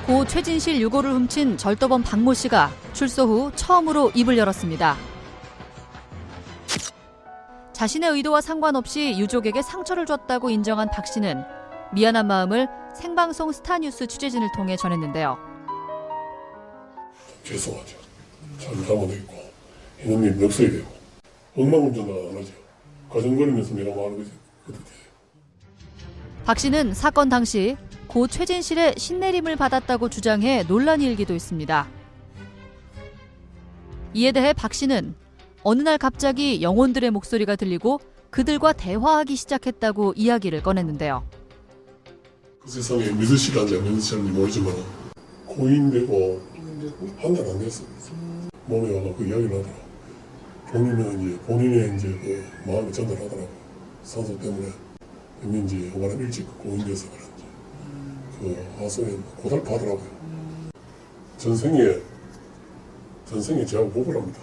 고 최진실 유고를 훔친 절도범 박모 씨가 출소 후 처음으로 입을 열었습니다. 자신의 의도와 상관없이 유족에게 상처를 줬다고 인정한 박 씨는 미안한 마음을 생방송 스타뉴스 취재진을 통해 전했는데요. 죄송하죠. 잘못했고 이놈이 멱서야 되고 엉망운전은 안 하죠. 가정거리면서 내가 말하는 거지. 박 씨는 사건 당시 고 최진실의 신내림을 받았다고 주장해 논란이 일기도 했습니다. 이에 대해 박 씨는 어느 날 갑자기 영혼들의 목소리가 들리고 그들과 대화하기 시작했다고 이야기를 꺼냈는데요. 그 세상에 믿을 시간인지 안 믿을 시간인지 모르지만 고인되고 한 달 안 됐어요. 몸에 와서 그 이야기를 하더라고요. 본인의 이제 그 마음을 전달하더라고요. 산소 때문에 했는지 얼마나 일찍 고인돼서 그런지 그 화성에 고달파하더라고요. 전생에 제하고 보부랍니다.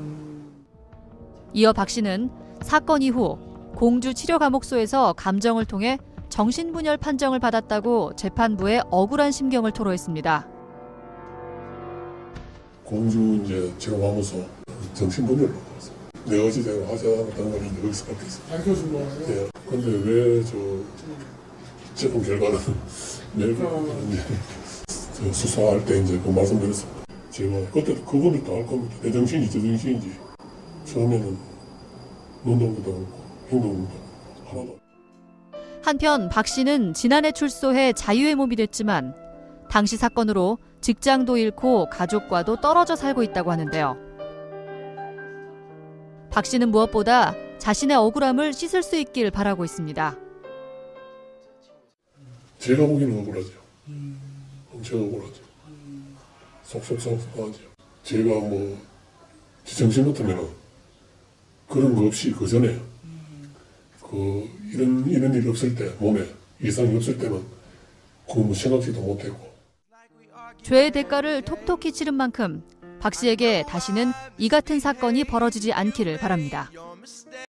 이어 박 씨는 사건 이후 공주 치료감옥소에서 감정을 통해 정신분열 판정을 받았다고 재판부에 억울한 심경을 토로했습니다. 공주 이제 치료감옥소 정신분열로 나왔어요. 내 의지대로 하지 않았다는 걸 이제 여기서 밝혔어요. 밝혀준 거예요? 네. 근데 왜 재판 결과는 내일 수사할 때 이제 그 말씀드렸습니다. 제가 그때도 그거를 다 할 겁니다. 내 정신인지 저 정신인지 처음에는 운동도 없고 행동도 하나도. 한편 박 씨는 지난해 출소해 자유의 몸이 됐지만 당시 사건으로 직장도 잃고 가족과도 떨어져 살고 있다고 하는데요. 박 씨는 무엇보다 자신의 억울함을 씻을 수 있길 바라고 있습니다. 제가 보기에는 억울하죠. 엄청 억울하죠. 속하죠. 제가 제정신 같으면 그런 거 없이 그 전에 이런 일이 없을 때 몸에 이상이 없을 때는 그거 생각지도 못했고. 죄의 대가를 톡톡히 치른 만큼 박 씨에게 다시는 이 같은 사건이 벌어지지 않기를 바랍니다.